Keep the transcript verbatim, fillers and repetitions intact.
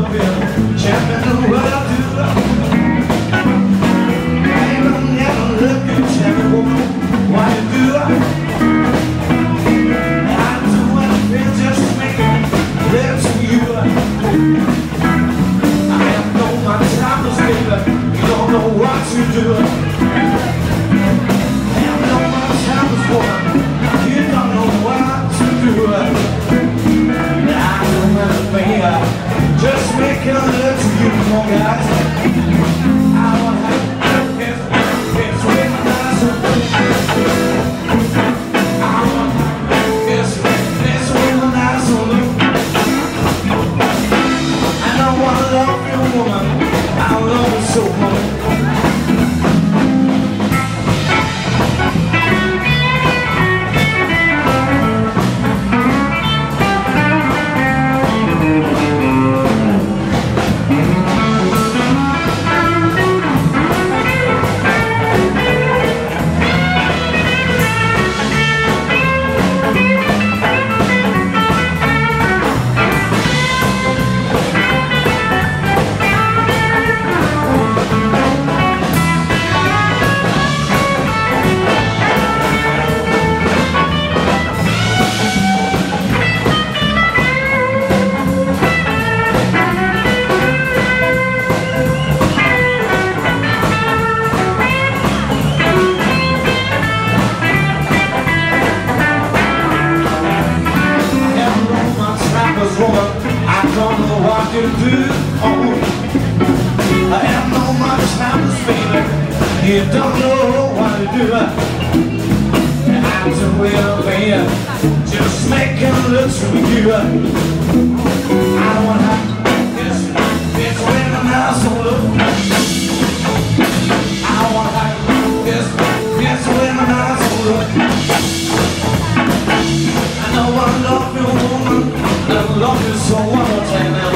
love you. Can't know what I do. Baby, I'm never looking. Tell me, woman, what you do. I do anything just to make love to you. I have no my time to baby. You don't know what to do. I have no my time to woman. You don't know what to do. Just making love to you, come on guys. I want to have this, this with my eyes open. I want to have this, this with my eyes open. And I want to love you, woman. I love you so much. Woman, I don't know what to do. Oh, I have no much time to spend. You don't know what to do. I'm so real bad, just making love to you. I want to have this, this when I'm not so low. I want to have this, this when I'm not so low. I know I love you, woman. I love you so one more time now.